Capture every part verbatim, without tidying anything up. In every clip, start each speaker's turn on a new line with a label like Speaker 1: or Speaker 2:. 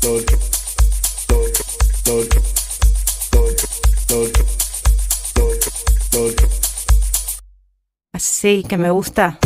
Speaker 1: Así que me gusta.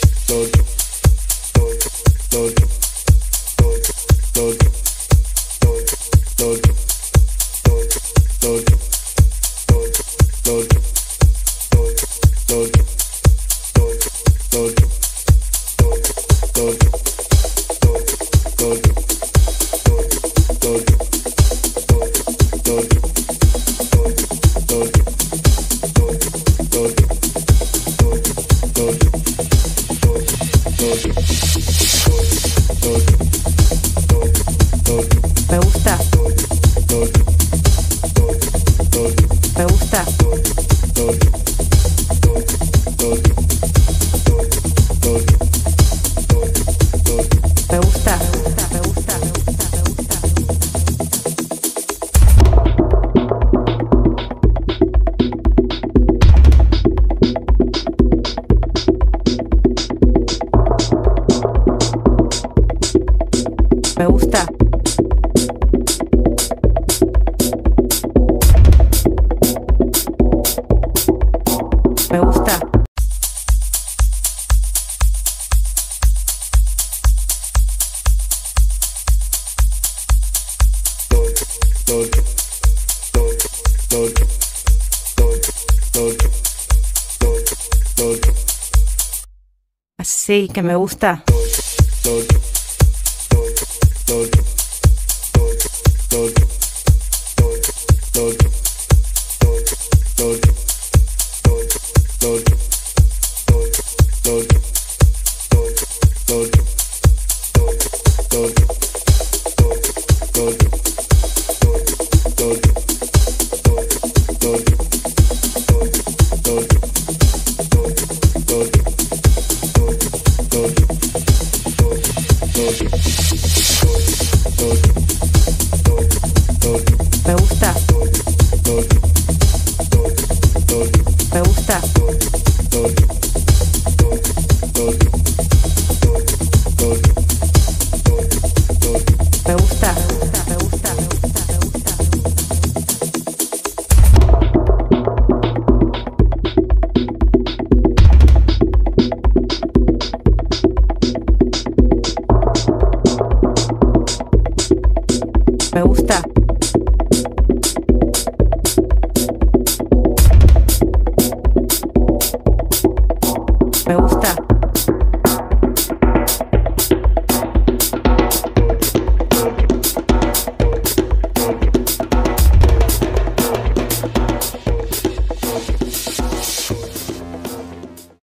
Speaker 1: Me gusta. Me gusta. Me gusta, me gusta, me gusta, me gusta, me gusta. Me gusta. Me gusta. Así que me gusta. Me gusta. Me gusta. Me gusta, me gusta, me gusta, me gusta, me gusta. Me gusta.